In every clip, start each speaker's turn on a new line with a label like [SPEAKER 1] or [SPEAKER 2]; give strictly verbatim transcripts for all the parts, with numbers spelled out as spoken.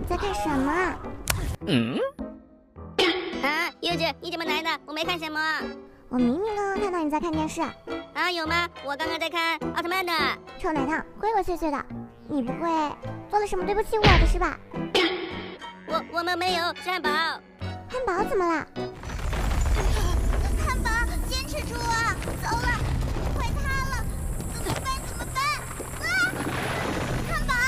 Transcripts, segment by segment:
[SPEAKER 1] 你在干什么？
[SPEAKER 2] 嗯？
[SPEAKER 3] 啊，柚子，你怎么来了？我没看什么。
[SPEAKER 1] 我明明刚刚看到你在看电视。
[SPEAKER 3] 啊，有吗？我刚刚在看奥特曼的。
[SPEAKER 1] 臭奶糖，鬼鬼祟祟的，你不会做了什么对不起我的是吧？
[SPEAKER 3] 我我们没有，是汉堡。
[SPEAKER 1] 汉堡怎么了？
[SPEAKER 4] 汉堡，坚持住啊！走了，快塌了，怎么办？怎么办？啊！汉堡，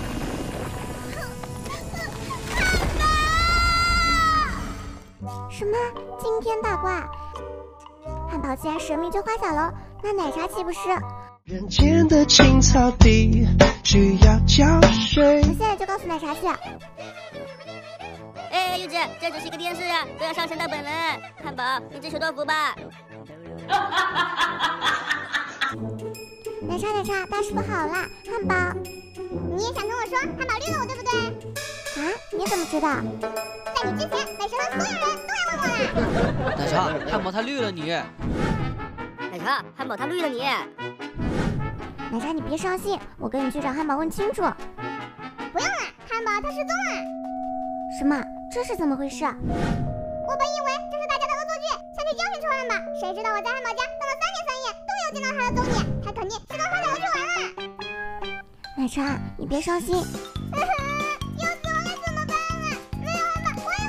[SPEAKER 4] 汉堡！
[SPEAKER 1] 什么惊天大怪？汉堡既然神秘就花小楼，那奶茶岂不是？
[SPEAKER 5] 人间的青草地需要浇水。
[SPEAKER 1] 我现在就告诉奶茶去。
[SPEAKER 3] 哎，柚子，这只是一个电视啊，不要上升到本人。汉堡，你自求多福吧。
[SPEAKER 1] 奶茶奶茶，大师傅好啦！汉堡，
[SPEAKER 4] 你也想跟我说汉堡绿了我，对不对？
[SPEAKER 1] 啊？你怎么知道？
[SPEAKER 4] 在你之前，美食的所有人都来问我啦。
[SPEAKER 2] 奶茶，汉堡他绿了你。
[SPEAKER 3] 奶茶，汉堡他绿了你。
[SPEAKER 1] 奶茶，你别伤心，我跟你去找汉堡问清楚。
[SPEAKER 4] 不用了，汉堡他失踪了。
[SPEAKER 1] 什么？这是怎么回事？
[SPEAKER 4] 我本以为这是大家的恶作剧，想去教训臭汉堡，谁知道我在汉堡家等了三天三夜，都没有见到他的踪影，他肯定是刚花小楼去玩了。
[SPEAKER 1] 奶茶，你别伤心。
[SPEAKER 4] 呵呵，要死我该怎么办啊？没有汉堡我也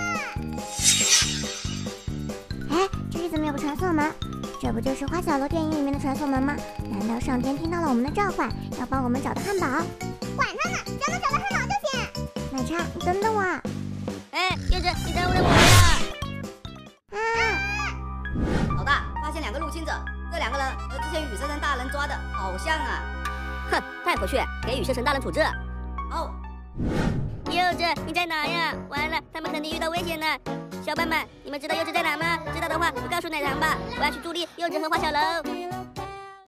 [SPEAKER 4] 不玩了。
[SPEAKER 1] 哎，这里怎么有个传送门？这不就是花小楼电影里面的传送门吗？难道上天听到了我们的召唤，要帮我们找到汉堡？
[SPEAKER 4] 管他呢，只要能找到汉堡就行。
[SPEAKER 1] 奶茶，你等等我。
[SPEAKER 3] 哎，柚子，你等我的目标。
[SPEAKER 1] 啊！
[SPEAKER 6] 老大，发现两个入侵者，这两个人和之前羽蛇神大人抓的好像啊。
[SPEAKER 3] 哼，带回去给羽蛇神大人处置。
[SPEAKER 6] 好。
[SPEAKER 3] 柚子，你在哪呀？完了，他们肯定遇到危险了。小伙伴们，你们知道柚子在哪吗？知道的话就告诉奶糖吧，我要去助力柚子和花小楼。